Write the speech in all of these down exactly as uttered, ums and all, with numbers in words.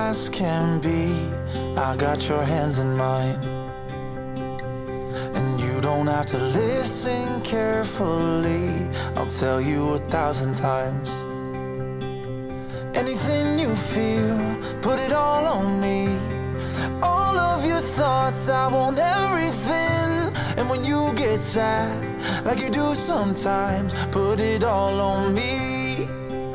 as can be. I got your hands in mine, and you don't have to listen carefully. I'll tell you a thousand times. Anything you feel, put it all on me. All of your thoughts, I want everything. And when you get sad, like you do sometimes, put it all on me.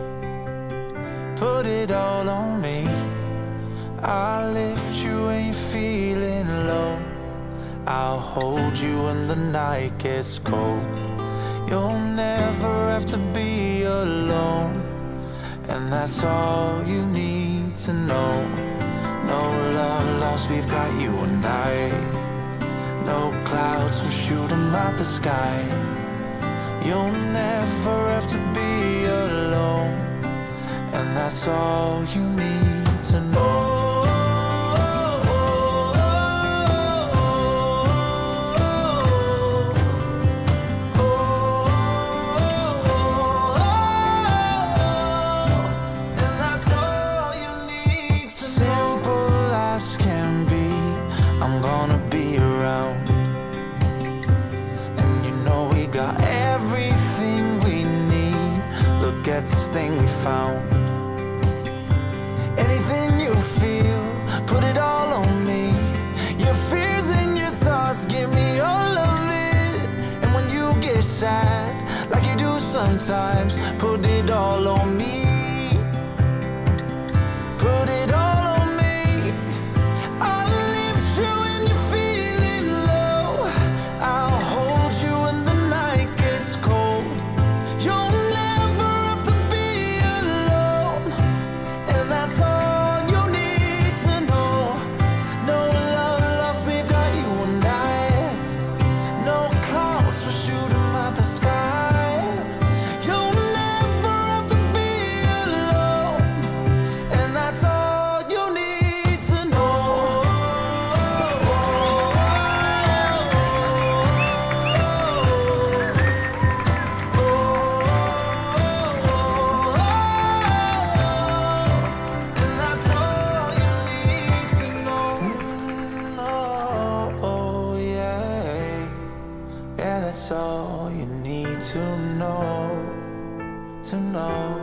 Put it all on me. I'll lift you when you're feeling low. I'll hold you when the night gets cold. You'll never have to be alone, and that's all you need to know. No love lost, we've got you and I. No clouds, we'll shoot them out the sky. You'll never have to be alone, and that's all you need to know. I'm gonna be around, and you know we got everything we need. Look at this thing we found. Anything you feel, put it all on me. Your fears and your thoughts, give me all of it. And when you get sad, like you do sometimes, put it all on me. Put it all that's all you need to know, to know.